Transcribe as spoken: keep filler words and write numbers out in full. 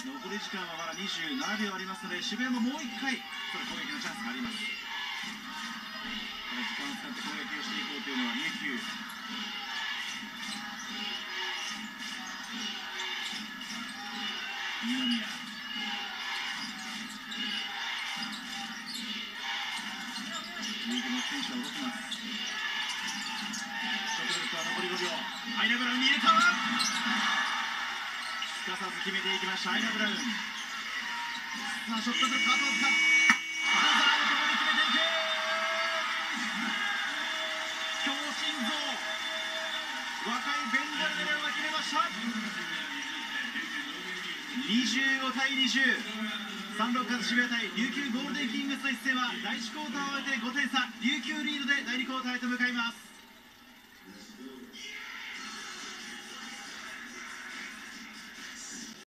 残り時間はまだにじゅうななびょうありますので、渋谷ももういっかいその攻撃のチャンスがあります。この時間を使って攻撃をしていこうというのは琉球。二宮、リーグの選手は動きます。ショットクロックは残りごびょう。アイナ・ブラウンに入れた。すかさず決めていきましたアイナ・ブラウン。さあショットクロックあとわずか。ブザーのところに決めていく。強心臓、若いベンダルネラが決めました。にじゅうごたいにじゅう、サンロッカーズ渋谷対琉球ゴールデンキングスの一戦は第いちクォーターを終えてごてんさ、琉球リードでだいにクォーターへと向かいます。